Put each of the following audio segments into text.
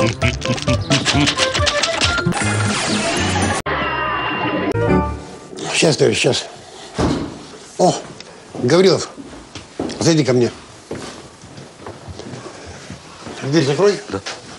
Сейчас, товарищ, сейчас. О, Гаврилов, зайди ко мне. Дверь закрой. Да.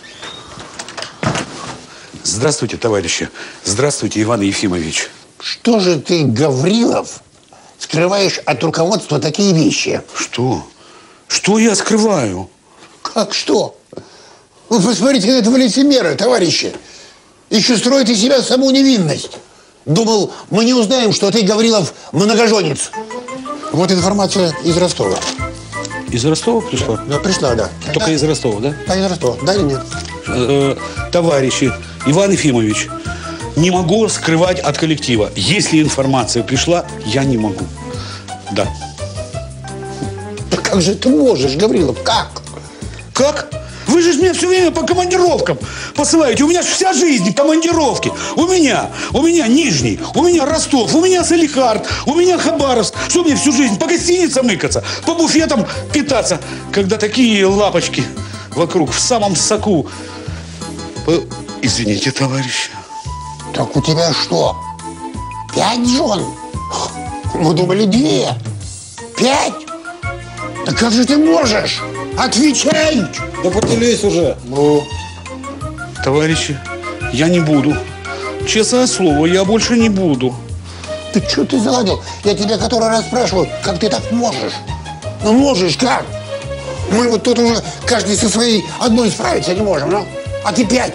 Здравствуйте, товарищи. Здравствуйте, Иван Ефимович. Что же ты, Гаврилов, скрываешь от руководства такие вещи? Что? Что я скрываю? Как что? Вы посмотрите на этого лицемера, товарищи. Еще строит из себя саму невинность. Думал, мы не узнаем, что ты, Гаврилов, многоженец. Вот информация из Ростова. Из Ростова пришла? Да, пришла, да. Только из Ростова, да? Да, из Ростова. Да или нет? Товарищи, Иван Ефимович, не могу скрывать от коллектива. Если информация пришла, я не могу. Да. Да как же ты можешь, Гаврилов, как? Как? Вы же меня все время по командировкам посылаете. У меня же вся жизнь командировки. У меня Нижний, у меня Ростов, у меня Салихард, у меня Хабаровск. Что мне всю жизнь по гостиницам мыкаться, по буфетам питаться, когда такие лапочки вокруг, в самом соку. Извините, товарищи. Так у тебя что, 5 жен? Мы думали 2. 5? Да как же ты можешь? Отвечай! Да поделись уже. Ну, товарищи, я не буду. Честное слово, я больше не буду. Ты что ты заладил? Я тебя который раз спрашиваю, как ты так можешь? Ну можешь как? Мы вот тут уже каждый со своей одной справиться не можем, ну? А ты 5.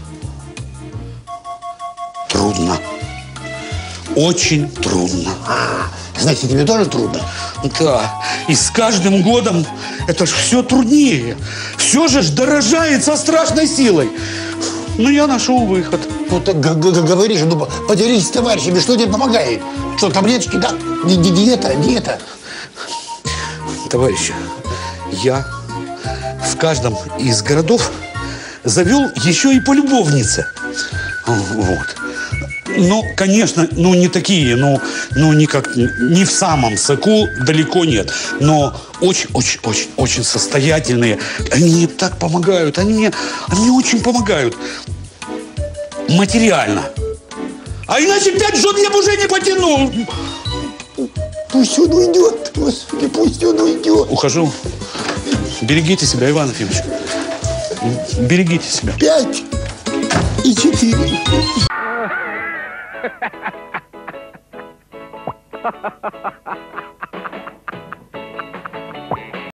Трудно. Очень трудно. Значит, тебе тоже трудно? Да. И с каждым годом это ж все труднее. Все же ж дорожает со страшной силой. Но я нашел выход. Ну так говори же, ну поделись с товарищами, что тебе помогает? Что, таблеточки, да? Диета? Товарищи, я в каждом из городов завел еще и по любовнице. Вот. Ну, конечно, не такие, не в самом соку, далеко нет. Но очень состоятельные. Они мне так помогают, они мне очень помогают. Материально. А иначе 5 жен я бы уже не потянул. Пусть он уйдет, Господи, пусть он уйдет. Ухожу. Берегите себя, Иван Ефимович. Берегите себя. 5 и 4. Ha ha ha ha!